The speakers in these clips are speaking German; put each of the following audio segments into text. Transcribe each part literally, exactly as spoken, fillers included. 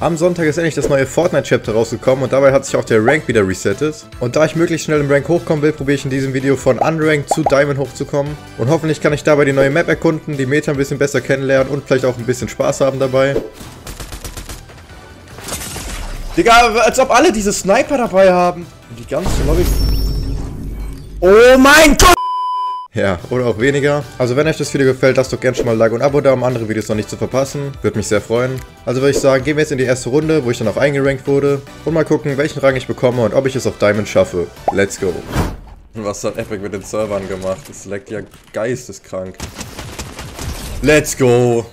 Am Sonntag ist endlich das neue Fortnite-Chapter rausgekommen und dabei hat sich auch der Rank wieder resettet. Und da ich möglichst schnell im Rank hochkommen will, probiere ich in diesem Video von Unranked zu Diamond hochzukommen. Und hoffentlich kann ich dabei die neue Map erkunden, die Meta ein bisschen besser kennenlernen und vielleicht auch ein bisschen Spaß haben dabei. Digga, als ob alle diese Sniper dabei haben. Und die ganze Lobby... Oh mein Gott! Ja, oder auch weniger. Also wenn euch das Video gefällt, lasst doch gerne schon mal ein Like und ein Abo da, um andere Videos noch nicht zu verpassen. Würde mich sehr freuen. Also würde ich sagen, gehen wir jetzt in die erste Runde, wo ich dann auch eingerankt wurde. Und mal gucken, welchen Rang ich bekomme und ob ich es auf Diamond schaffe. Let's go. Was hat Epic mit den Servern gemacht? Das leckt ja geisteskrank. Let's go.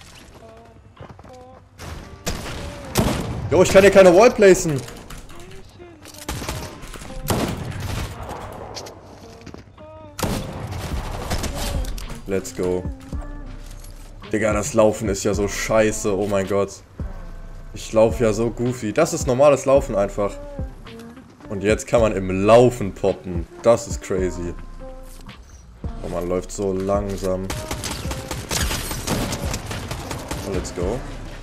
Jo, ich kann hier keine Wall placen. Let's go. Digga, das Laufen ist ja so scheiße. Oh mein Gott. Ich laufe ja so goofy. Das ist normales Laufen einfach. Und jetzt kann man im Laufen poppen. Das ist crazy. Oh, man läuft so langsam. Oh, let's go.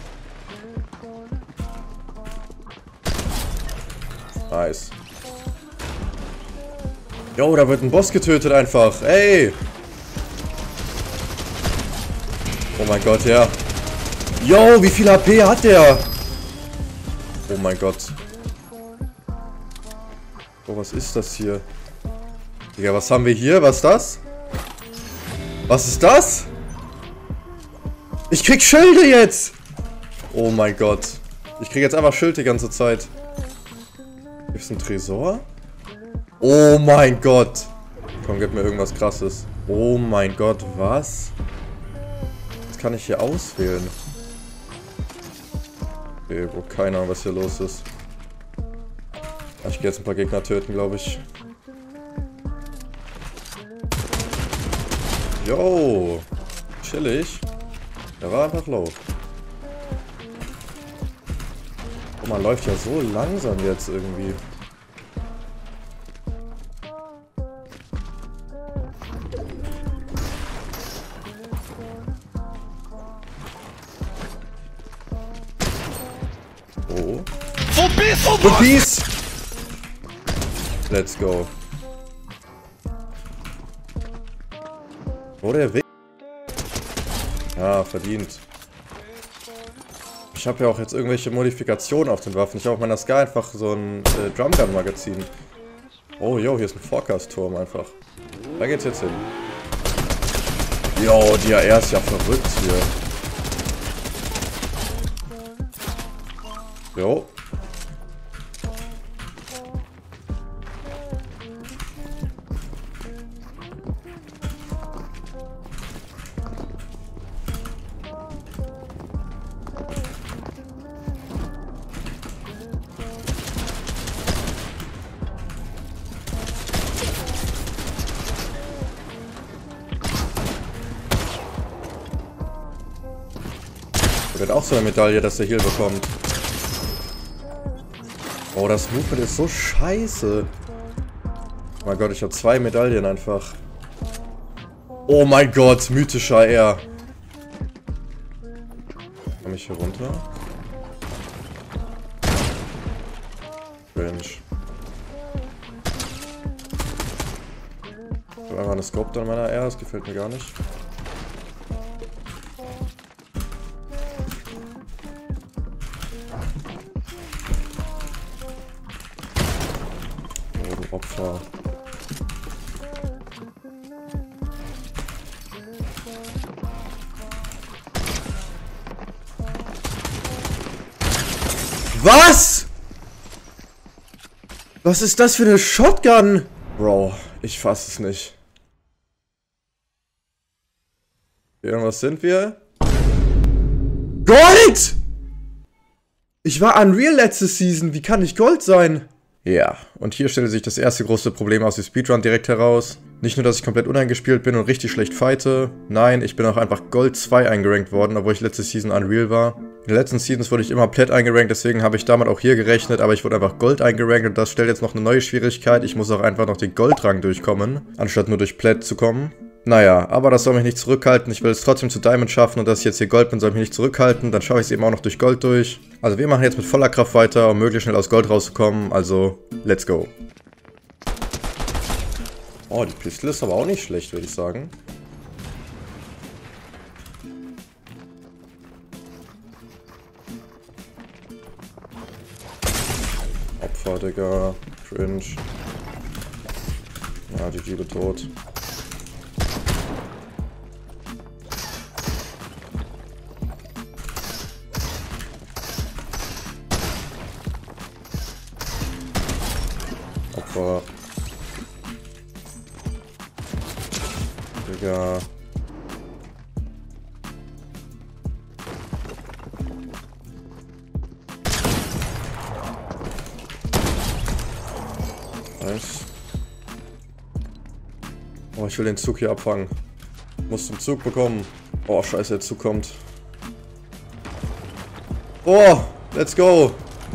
Nice. Jo, da wird ein Boss getötet einfach. Ey! Oh mein Gott, ja. Yo, wie viel H P hat der? Oh mein Gott. Oh, was ist das hier? Digga, was haben wir hier? Was ist das? Was ist das? Ich krieg Schilde jetzt! Oh mein Gott. Ich krieg jetzt einfach Schild die ganze Zeit. Gibt's einen Tresor? Oh mein Gott. Komm, gib mir irgendwas Krasses. Oh mein Gott, was? Kann ich hier auswählen? Okay, wo keine Ahnung, was hier los ist. Ich gehe jetzt ein paar Gegner töten, glaube ich. Yo, chillig. Der war einfach low. Oh, man läuft ja so langsam jetzt irgendwie. Oh. One Piece! Let's go. Wo der Weg? Ja, verdient. Ich habe ja auch jetzt irgendwelche Modifikationen auf den Waffen. Ich habe auf meiner Sky einfach so ein äh, Drumgun-Magazin. Oh, yo, hier ist ein Forecast-Turm einfach. Da geht's jetzt hin. Yo, die A R ist ja verrückt hier. Jo. Er wird auch so eine Medaille, dass er Heal bekommt. Oh, das Movement ist so scheiße. Oh mein Gott, ich habe zwei Medaillen einfach. Oh mein Gott, mythischer R. Komm ich hier runter? Cringe. Ich habe einfach eine Scope an meiner R, das gefällt mir gar nicht. Opfer. Was? Was ist das für eine Shotgun? Bro, ich fass es nicht. Irgendwas sind wir? Gold! Ich war Unreal letzte Season, wie kann ich Gold sein? Ja, und hier stellt sich das erste große Problem aus dem Speedrun direkt heraus. Nicht nur, dass ich komplett uneingespielt bin und richtig schlecht fighte, nein, ich bin auch einfach Gold zwei eingerankt worden, obwohl ich letzte Season Unreal war. In den letzten Seasons wurde ich immer Plat eingerankt, deswegen habe ich damit auch hier gerechnet, aber ich wurde einfach Gold eingerankt und das stellt jetzt noch eine neue Schwierigkeit. Ich muss auch einfach noch den Goldrang durchkommen, anstatt nur durch Plat zu kommen. Naja, aber das soll mich nicht zurückhalten. Ich will es trotzdem zu Diamond schaffen und dass ich jetzt hier Gold bin, soll mich nicht zurückhalten. Dann schaue ich es eben auch noch durch Gold durch. Also wir machen jetzt mit voller Kraft weiter, um möglichst schnell aus Gold rauszukommen. Also, let's go. Oh, die Pistole ist aber auch nicht schlecht, würde ich sagen. Opfer, Digga. Cringe. Ja, die G G tot. Opfer. Digga. Nice. Oh, ich will den Zug hier abfangen. Muss zum Zug bekommen. Oh, scheiße, der Zug kommt. Oh, let's go.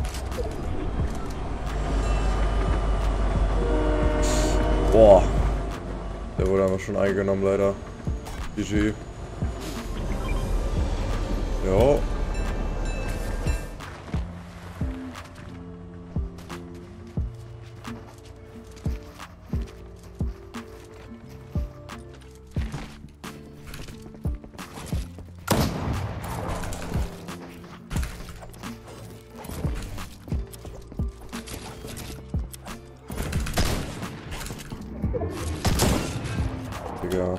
Boah. Der wurde aber schon eingenommen, leider. G G. Jo. Digga.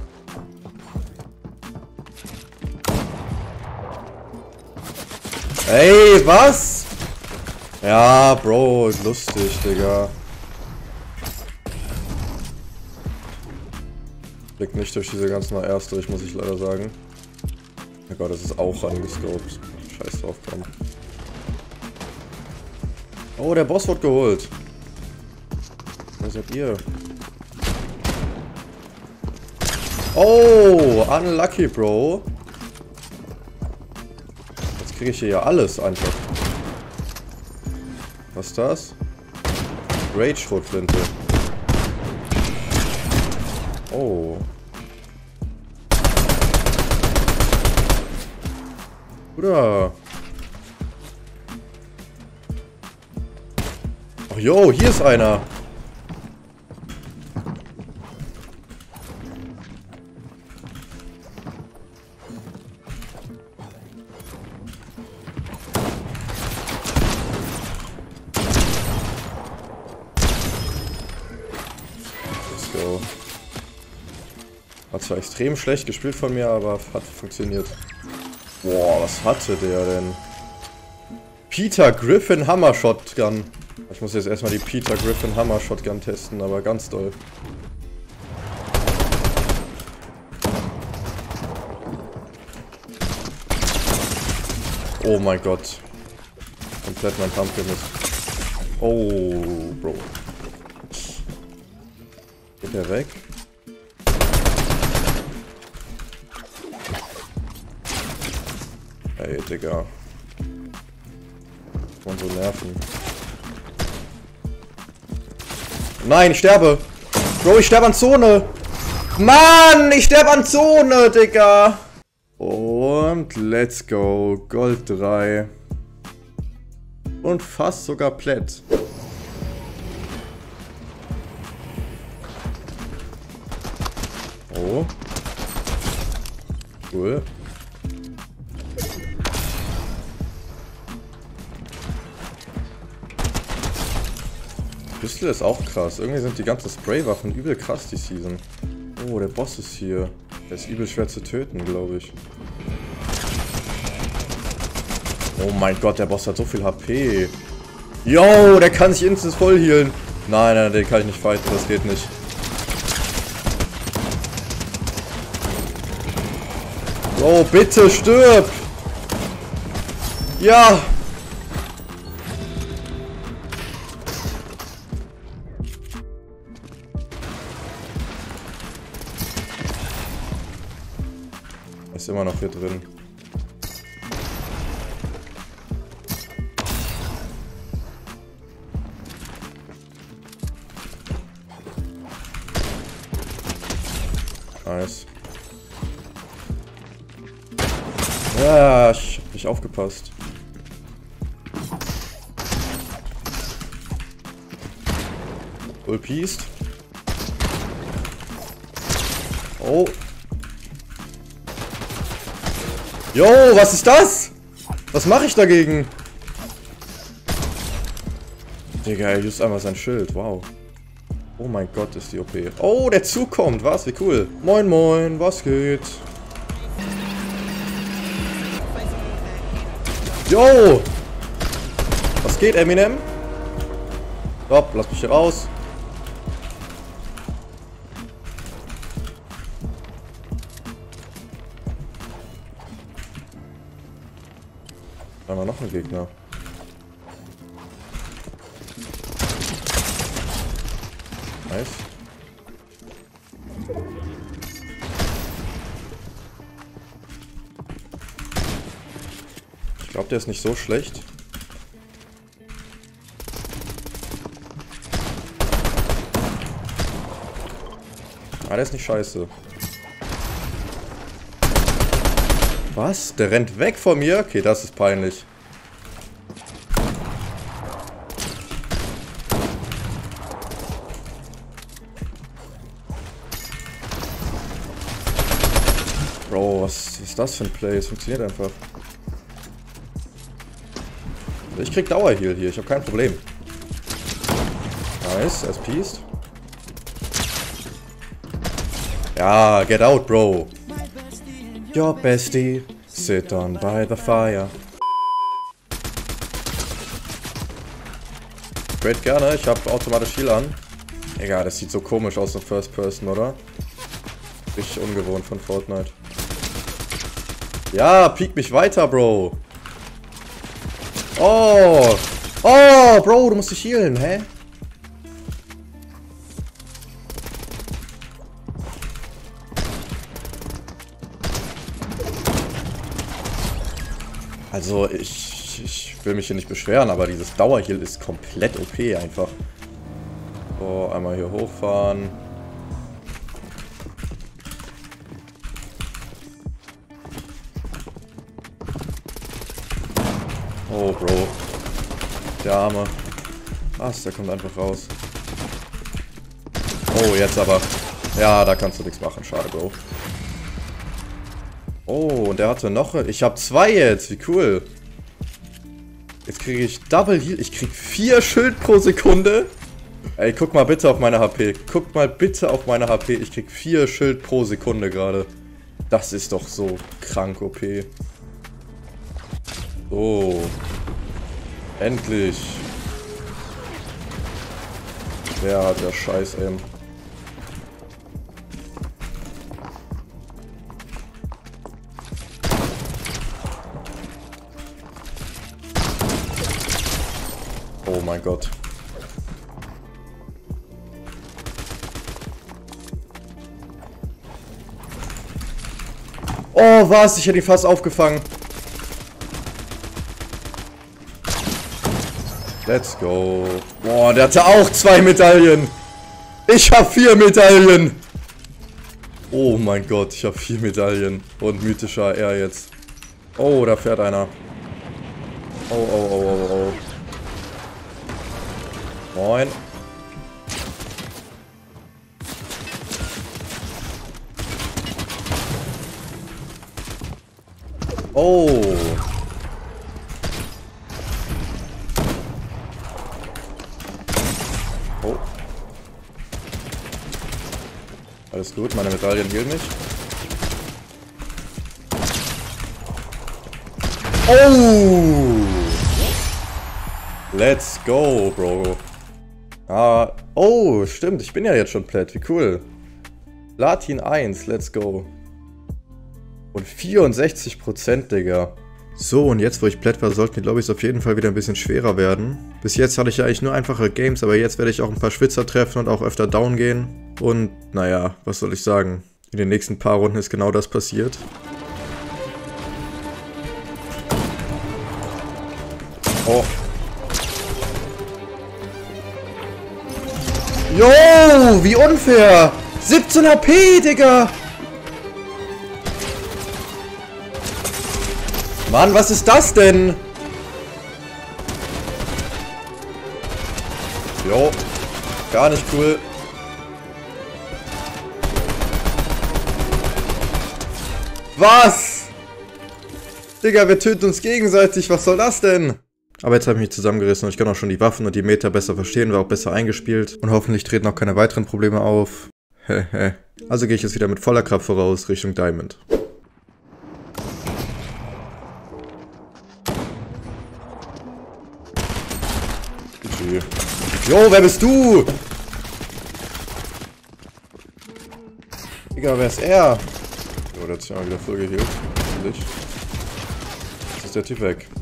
Ey, was? Ja, Bro, ist lustig, Digga. Blickt nicht durch diese ganzen A Rs durch, muss ich leider sagen. Oh Gott, das ist auch angescoped. Scheiß drauf, komm. Oh, der Boss wird geholt. Wer seid ihr? Oh, unlucky, Bro. Jetzt kriege ich hier ja alles einfach. Was ist das? Rage-Schrotflinte. Oh. Bruder. Ach jo, hier ist einer. So. Hat zwar extrem schlecht gespielt von mir, aber hat funktioniert. Boah, was hatte der denn? Peter Griffin Hammer Shotgun. Ich muss jetzt erstmal die Peter Griffin Hammer Shotgun testen, aber ganz doll. Oh mein Gott. Komplett mein Pumpkin ist. Oh, Bro. Geht der weg? Ey, Digga. Und so nerven. Nein, ich sterbe! Bro, ich sterbe an Zone! Mann, ich sterbe an Zone, Digga! Und let's go. Gold drei. Und fast sogar Plätt. Oh. Cool. Pistole ist auch krass. Irgendwie sind die ganzen Spraywaffen übel krass die Season. Oh, der Boss ist hier. Der ist übel schwer zu töten, glaube ich. Oh mein Gott, der Boss hat so viel H P. Yo, der kann sich instant voll healen. Nein, nein, den kann ich nicht fighten, das geht nicht. Oh, bitte stirb! Ja! Ist immer noch hier drin. Nice. Ja, ich hab nicht aufgepasst. Full pieced. Oh. Jo, was ist das? Was mache ich dagegen? Digga, er used einmal sein Schild. Wow. Oh mein Gott, ist die O P. Oh, der Zug kommt. Was? Wie cool. Moin, moin. Was geht? Jo! Was geht, Eminem? Stopp, lass mich hier raus. Da war noch ein Gegner. Nice. Ich glaube, der ist nicht so schlecht. Ah, der ist nicht scheiße. Was? Der rennt weg von mir? Okay, das ist peinlich. Bro, was ist das für ein Play? Es funktioniert einfach. Ich krieg Dauerheal hier, ich habe kein Problem. Nice, er ist pieced. Ja, get out, bro. Your bestie, sit on by the fire. Great, gerne, ich habe automatisch Heal an. Egal, das sieht so komisch aus in First Person, oder? Richtig ungewohnt von Fortnite. Ja, piek mich weiter, Bro. Oh. Oh, Bro, du musst dich healen, hä? Also, ich, ich will mich hier nicht beschweren, aber dieses Dauerheal ist komplett O P einfach. So, einmal hier hochfahren. Oh, Bro. Der Arme. Was? Der kommt einfach raus. Oh, jetzt aber. Ja, da kannst du nichts machen. Schade, Bro. Oh, und der hatte noch... Ich habe zwei jetzt. Wie cool. Jetzt kriege ich Double Heal. Ich kriege vier Schild pro Sekunde. Ey, guck mal bitte auf meine H P. Guck mal bitte auf meine H P. Ich krieg vier Schild pro Sekunde gerade. Das ist doch so krank O P. So. Endlich. Wer hat der Scheiß, ey. Oh mein Gott. Oh, was? Ich hätte ihn fast aufgefangen. Let's go. Boah, der hatte auch zwei Medaillen. Ich habe vier Medaillen. Oh mein Gott, ich habe vier Medaillen. Und mythischer R jetzt. Oh, da fährt einer. Oh, oh, oh, oh, oh. Moin. Oh. Oh. Alles gut, meine Medaillen healen mich. Oh. Let's go, Bro. Ah, oh, stimmt, ich bin ja jetzt schon Plat, wie cool. Platin eins, let's go. Und vierundsechzig Prozent, Digga. So, und jetzt, wo ich Plat war, sollten die Lobbys auf jeden Fall wieder ein bisschen schwerer werden. Bis jetzt hatte ich ja eigentlich nur einfache Games, aber jetzt werde ich auch ein paar Schwitzer treffen und auch öfter down gehen. Und, naja, was soll ich sagen? In den nächsten paar Runden ist genau das passiert. Oh. Jo, wie unfair! siebzehn H P, Digga! Mann, was ist das denn? Jo. Gar nicht cool. Was? Digga, wir töten uns gegenseitig. Was soll das denn? Aber jetzt habe ich mich zusammengerissen und ich kann auch schon die Waffen und die Meter besser verstehen, war auch besser eingespielt. Und hoffentlich treten auch keine weiteren Probleme auf. Hehe. Also gehe ich jetzt wieder mit voller Kraft voraus Richtung Diamond. Jo, wer bist du? Digga, wer ist er? Jo, der hat sich mal wieder voll geheilt. Jetzt ist der Typ weg.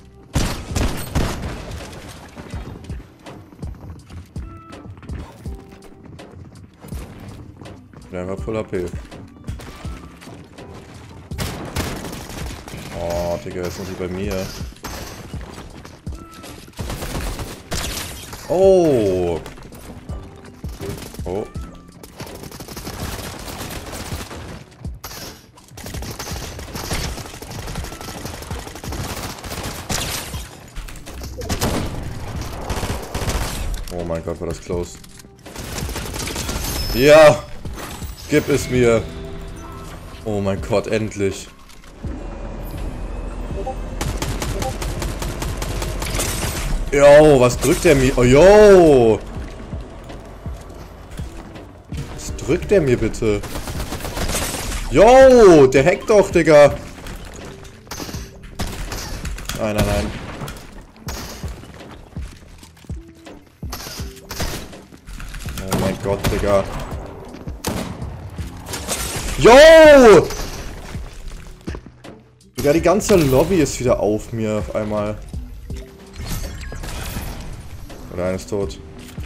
Der war voll H P. Oh, Digga, jetzt sind die bei mir. Oh! Oh. Oh mein Gott, war das close. Ja! Gib es mir! Oh mein Gott, endlich! Jo, was drückt der mir? Oh, jo! Was drückt der mir bitte? Jo, der hackt doch, Digga! Nein, nein, nein. Oh mein Gott, Digga. Jo! Digga, die ganze Lobby ist wieder auf mir auf einmal. Oder einer ist tot.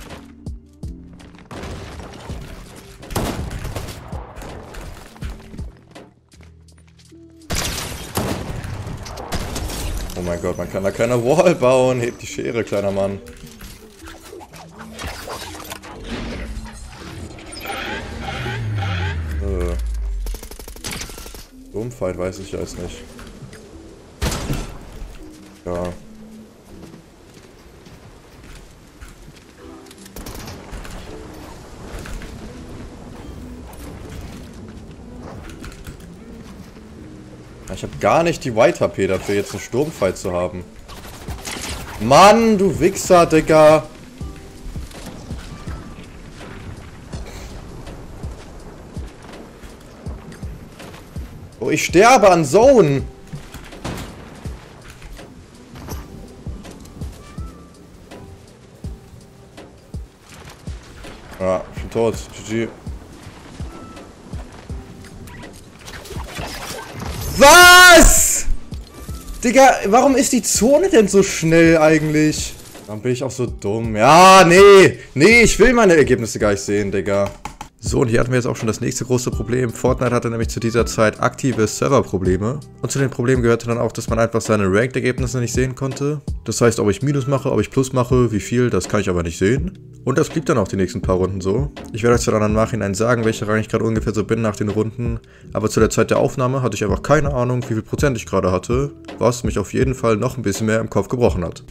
Oh mein Gott, man kann da keine Wall bauen. Hebt die Schere, kleiner Mann. Äh. Dummfight weiß ich jetzt nicht. Ja. Ich habe gar nicht die White H P dafür, jetzt einen Sturmfight zu haben. Mann, du Wichser, Digga. Oh, ich sterbe an Zone. Ja, ich bin tot. G G. Was? Digga, warum ist die Zone denn so schnell eigentlich? Warum bin ich auch so dumm? Ja, nee. Nee, ich will meine Ergebnisse gar nicht sehen, Digga. So, und hier hatten wir jetzt auch schon das nächste große Problem. Fortnite hatte nämlich zu dieser Zeit aktive Serverprobleme. Und zu den Problemen gehörte dann auch, dass man einfach seine Ranked-Ergebnisse nicht sehen konnte. Das heißt, ob ich Minus mache, ob ich Plus mache, wie viel, das kann ich aber nicht sehen. Und das blieb dann auch die nächsten paar Runden so. Ich werde euch zwar dann im Nachhinein sagen, welcher Rang ich gerade ungefähr so bin nach den Runden. Aber zu der Zeit der Aufnahme hatte ich einfach keine Ahnung, wie viel Prozent ich gerade hatte. Was mich auf jeden Fall noch ein bisschen mehr im Kopf gebrochen hat.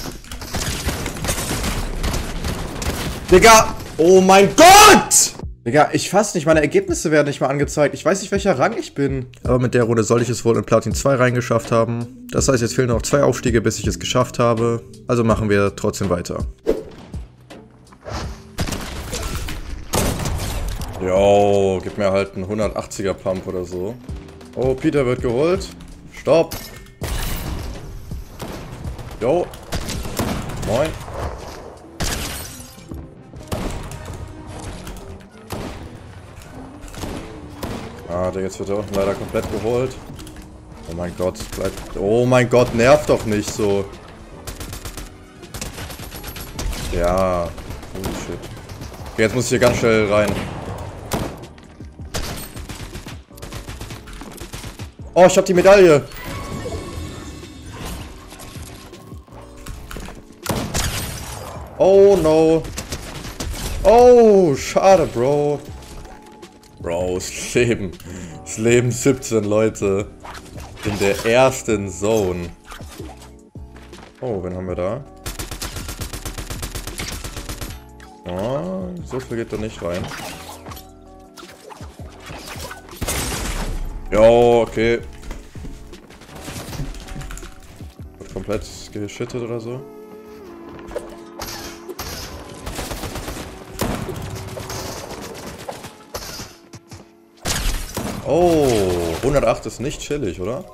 Digga! Oh mein Gott! Digga, ich fass nicht, meine Ergebnisse werden nicht mal angezeigt. Ich weiß nicht, welcher Rang ich bin. Aber mit der Runde soll ich es wohl in Platin zwei reingeschafft haben. Das heißt, jetzt fehlen noch zwei Aufstiege, bis ich es geschafft habe. Also machen wir trotzdem weiter. Jo, gib mir halt einen hundertachtziger Pump oder so. Oh, Peter wird geholt. Stopp. Jo. Moin. Ah, der jetzt wird er auch leider komplett geholt. Oh mein Gott, bleibt. Oh mein Gott, nervt doch nicht so. Ja. Holy shit. Okay, jetzt muss ich hier ganz schnell rein. Oh, ich hab die Medaille. Oh no. Oh, schade, Bro. Bro, das Leben. Das Leben siebzehn Leute. In der ersten Zone. Oh, wen haben wir da? Oh, so viel geht da nicht rein. Jo, okay. Wird komplett geschittet oder so. Oh, hundertacht ist nicht chillig, oder?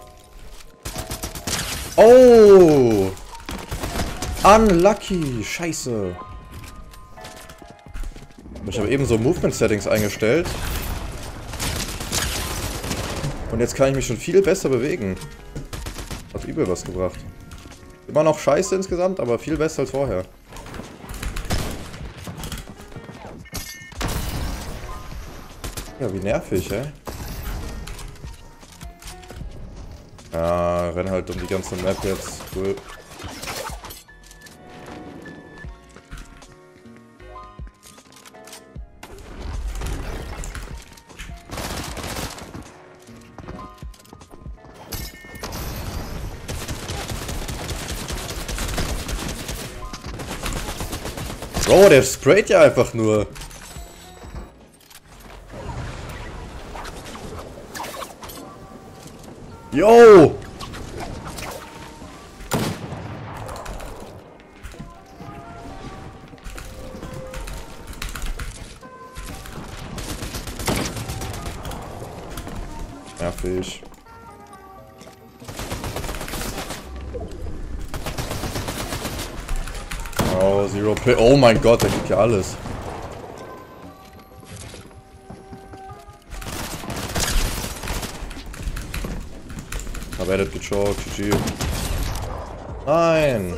Oh! Unlucky! Scheiße! Ich habe eben so Movement-Settings eingestellt. Und jetzt kann ich mich schon viel besser bewegen. Hat übel was gebracht. Immer noch scheiße insgesamt, aber viel besser als vorher. Ja, wie nervig, hä? Ja, renn halt um die ganze Map jetzt. Cool. Bro, der sprayt ja einfach nur. Yo! Nervig. Oh, Zero Play. Oh mein Gott, der gibt ja alles. Aber er hat gechoked, G G. Nein!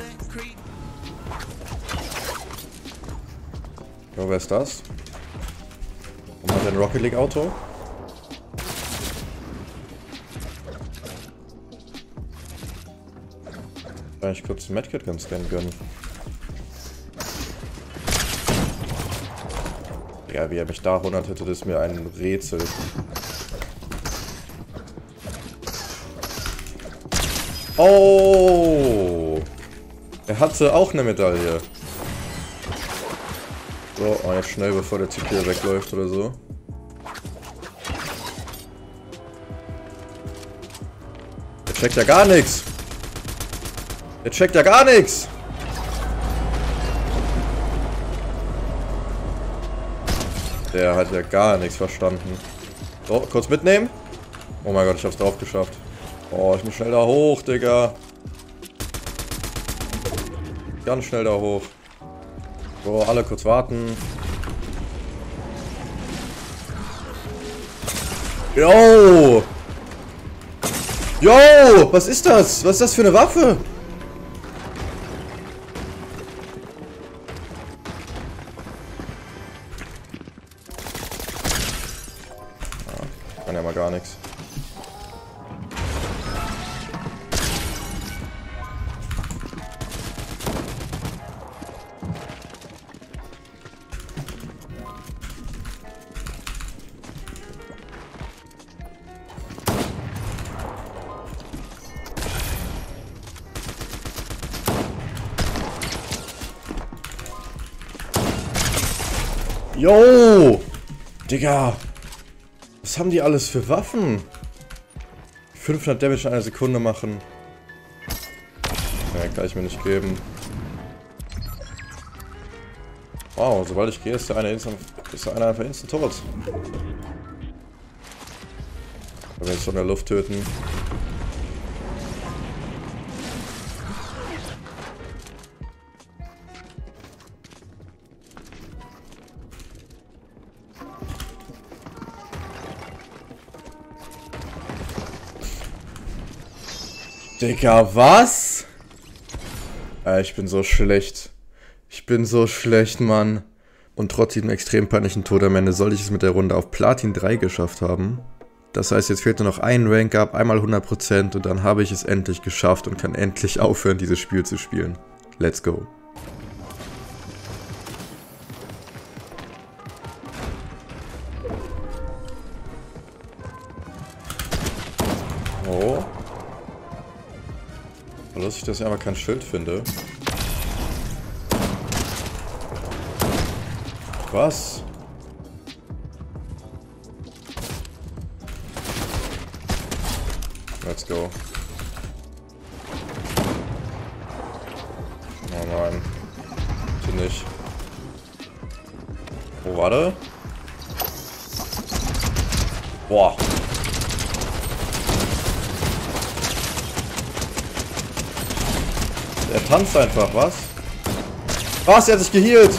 Jo, wer ist das? Und hat er ein Rocket League Auto? Kann ich kurz ein Medkit ganz gerne gönnen. Ja, wie er mich da hundert hätte, das ist mir ein Rätsel. Oh! Er hatte auch eine Medaille. So, oh, jetzt schnell, bevor der Typ hier wegläuft oder so. Der checkt ja gar nichts. Der checkt ja gar nichts. Der hat ja gar nichts verstanden. So, kurz mitnehmen. Oh mein Gott, ich hab's drauf geschafft. Oh, ich muss schnell da hoch, Digga. Ganz schnell da hoch. So, alle kurz warten. Yo! Yo! Was ist das? Was ist das für eine Waffe? Ah, kann ja mal gar nichts. Yo! Digga! Was haben die alles für Waffen? fünfhundert Damage in einer Sekunde machen. Ja, kann ich mir nicht geben. Wow, sobald ich gehe, ist der eine, instant, ist der eine einfach instant tot. Wenn wir jetzt von der Luft töten. Digga, was? Äh, ich bin so schlecht. Ich bin so schlecht, Mann. Und trotz diesem extrem peinlichen Tod am Ende sollte ich es mit der Runde auf Platin drei geschafft haben. Das heißt, jetzt fehlt nur noch ein Rank-Up, einmal hundert Prozent und dann habe ich es endlich geschafft und kann endlich aufhören, dieses Spiel zu spielen. Let's go. Oh. lustig, dass ich einfach kein Schild finde. Was? Let's go. Oh nein. Bitte nicht. Wo war der? Boah. Er tanzt einfach, was? Was? Er hat sich gehealt.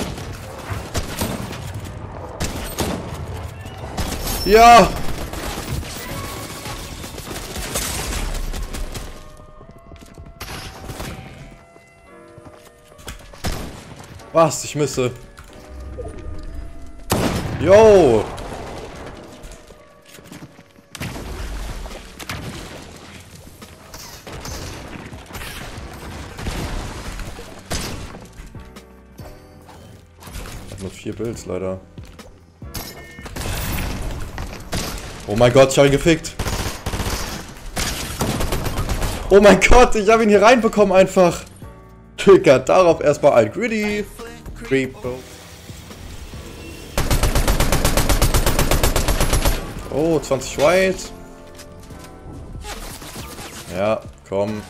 Ja. Was? Ich misse. Yo. Nur vier Builds leider. Oh mein Gott, ich habe ihn gefickt. Oh mein Gott, ich habe ihn hier reinbekommen einfach. Digga, darauf erstmal ein Gritty. Creepo. Oh, zwanzig White. Ja, komm.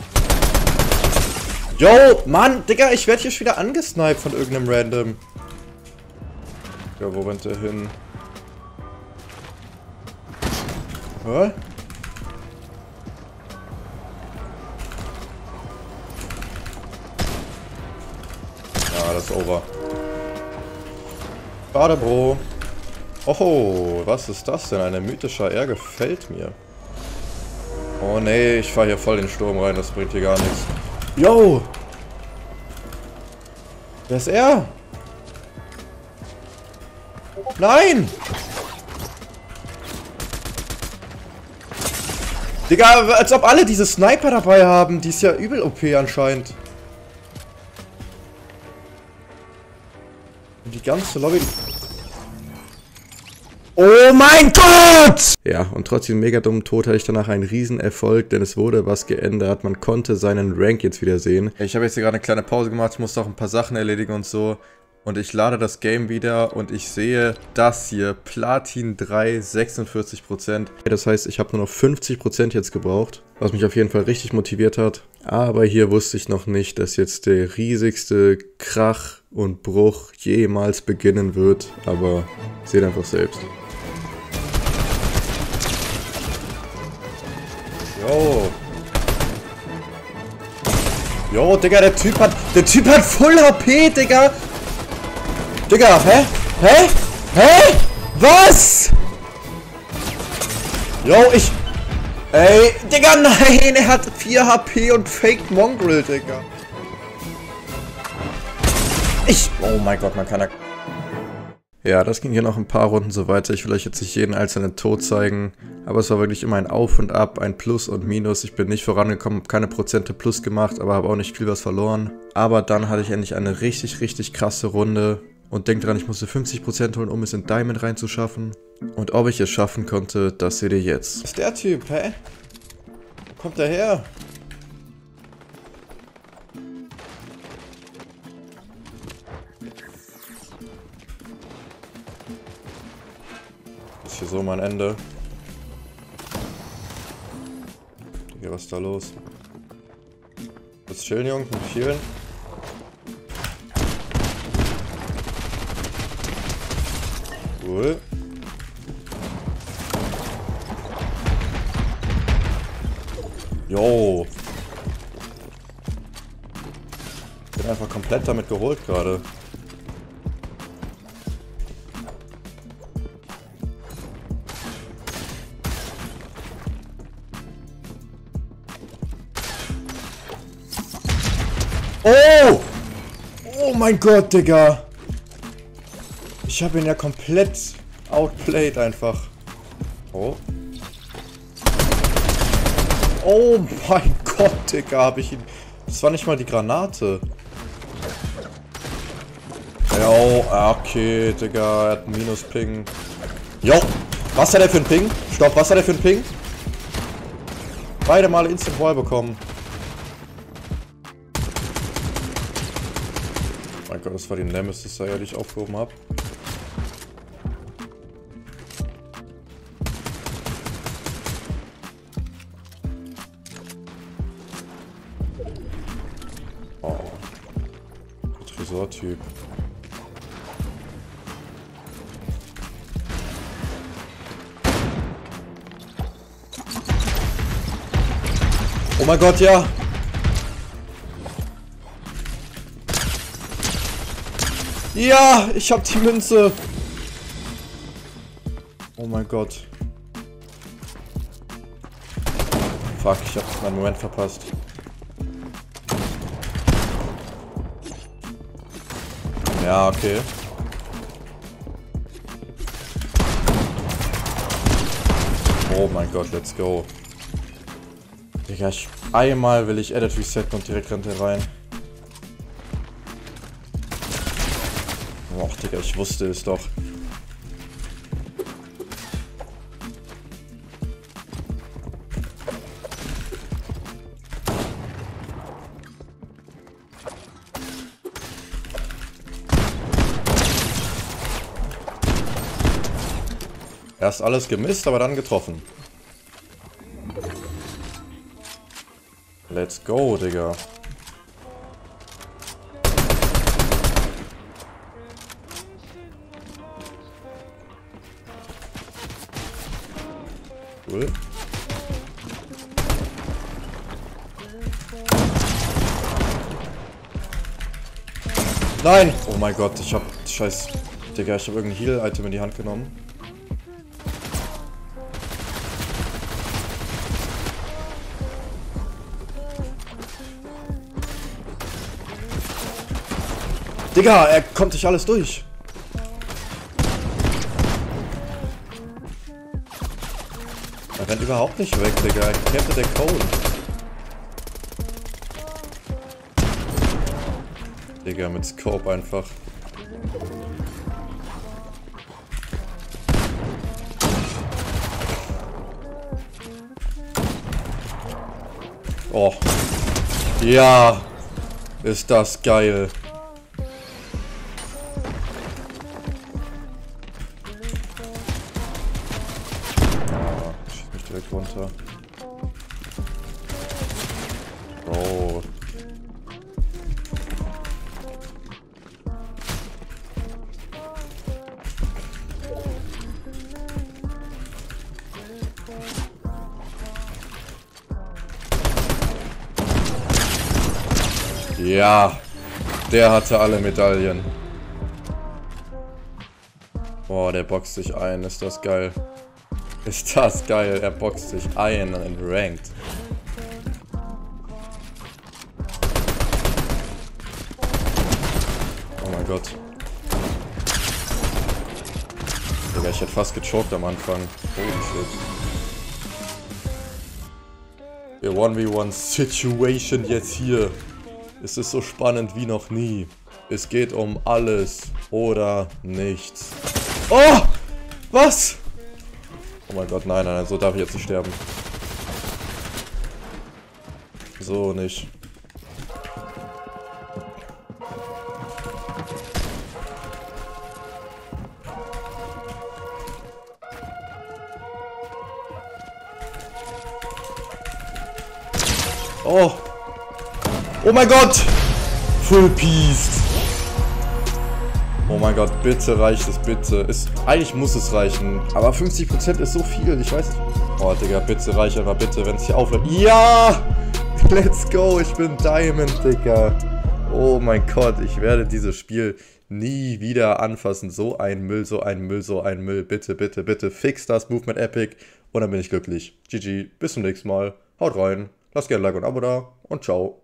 Yo, Mann, Digga, ich werde hier schon wieder angesniped von irgendeinem Random. Ja, wo rennt der hin? Hä? Ja, das ist over. Schade, Bro. Oho, was ist das denn? Eine mythische R gefällt mir. Oh nee, ich fahre hier voll den Sturm rein, das bringt hier gar nichts. Yo! Wer ist er? Nein! Digga, als ob alle diese Sniper dabei haben. Die ist ja übel O P anscheinend. Und die ganze Lobby... Oh mein Gott! Ja, und trotz diesem mega dummen Tod hatte ich danach einen riesen Erfolg, denn es wurde was geändert. Man konnte seinen Rank jetzt wieder sehen. Ich habe jetzt hier gerade eine kleine Pause gemacht, ich musste auch ein paar Sachen erledigen und so. Und ich lade das Game wieder und ich sehe das hier, Platin drei, sechsundvierzig Prozent. Das heißt, ich habe nur noch fünfzig Prozent jetzt gebraucht, was mich auf jeden Fall richtig motiviert hat. Aber hier wusste ich noch nicht, dass jetzt der riesigste Krach und Bruch jemals beginnen wird. Aber seht einfach selbst. Jo. Jo, Digga, der Typ hat, der Typ hat Full H P, Digga. Digga, hä? Hä? Hä? Was? Jo, ich... Ey, Digga, nein, er hat vier H P und Fake Mongrel, Digga. Ich... Oh mein Gott, man kann da... Ja, das ging hier noch ein paar Runden so weiter. Ich will euch jetzt nicht jeden einzelnen Tod zeigen, aber es war wirklich immer ein Auf und Ab, ein Plus und Minus. Ich bin nicht vorangekommen, habe keine Prozente plus gemacht, aber habe auch nicht viel was verloren. Aber dann hatte ich endlich eine richtig, richtig krasse Runde. Und denkt dran, ich musste fünfzig Prozent holen, um es in Diamond reinzuschaffen. Und ob ich es schaffen konnte, das seht ihr jetzt. Was ist der Typ, hä? Wo kommt der her? Ist hier so mein Ende. Digga, was ist da los? Jetzt chillen, Jungs, mit vielen. Cool. Jo. Bin einfach komplett damit geholt gerade. Oh! Oh mein Gott, Digga! Ich habe ihn ja komplett outplayed einfach. Oh. Oh mein Gott, Digga, habe ich ihn... Das war nicht mal die Granate. Jo, okay, Digga, er hat einen Minus-Ping. Jo, was hat er für einen Ping? Stopp, was hat er für einen Ping? Beide Male Instant Wall bekommen. Mein Gott, das war die Nemesis, die ich aufgehoben habe. Oh. Der Tresortyp. Oh mein Gott, ja! Ja, ich hab die Münze! Oh mein Gott. Fuck, ich hab meinen Moment verpasst. Ja, okay. Oh mein Gott, let's go. Digga, ich, einmal will ich Edit resetten und direkt rennt er rein. Och, Digga, ich wusste es doch. Erst alles gemisst, aber dann getroffen. Let's go, Digga. Cool. Nein! Oh mein Gott, ich hab... Scheiß... Digga, ich hab irgendein Heal-Item in die Hand genommen. Digga, er kommt durch alles durch. Er rennt überhaupt nicht weg, Digga. Er kämpft der Code. Digga, mit Scope einfach. Oh. Ja. Ist das geil. Direkt runter. Oh. Ja, der hatte alle Medaillen. Boah, der boxt sich ein, ist das geil. Ist das geil, er boxt sich ein in Ranked. Oh mein Gott. Digga, ich hätte fast gechoked am Anfang. Holy shit. Der eins gegen eins Situation jetzt hier. Es ist so spannend wie noch nie. Es geht um alles oder nichts. Oh! Was? Oh mein Gott, nein, nein, nein, so darf ich jetzt nicht sterben. So nicht. Oh! Oh mein Gott! Full Peace! Oh mein Gott, bitte reicht es, bitte. Ist, eigentlich muss es reichen. Aber fünfzig Prozent ist so viel, ich weiß nicht. Oh, Digga, bitte reich einfach, bitte, wenn es hier aufhört. Ja! Let's go, ich bin Diamond, Digga. Oh mein Gott, ich werde dieses Spiel nie wieder anfassen. So ein Müll, so ein Müll, so ein Müll. Bitte, bitte, bitte, fix das Movement Epic. Und dann bin ich glücklich. G G, bis zum nächsten Mal. Haut rein, lasst gerne ein Like und ein Abo da und ciao.